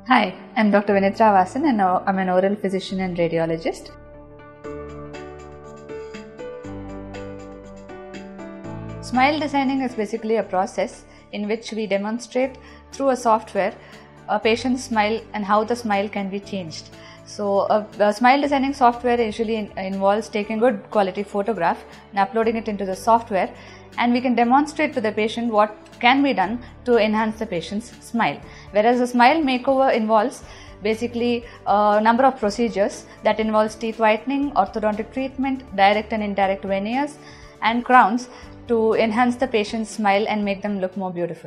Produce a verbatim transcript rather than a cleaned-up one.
Hi, I'm Doctor Vinitra Vasan and I'm an oral physician and radiologist. Smile designing is basically a process in which we demonstrate through a software a patient's smile and how the smile can be changed. So a, a smile designing software usually in, involves taking good quality photograph and uploading it into the software, and we can demonstrate to the patient what can be done to enhance the patient's smile. Whereas the smile makeover involves basically a number of procedures that involves teeth whitening, orthodontic treatment, direct and indirect veneers and crowns to enhance the patient's smile and make them look more beautiful.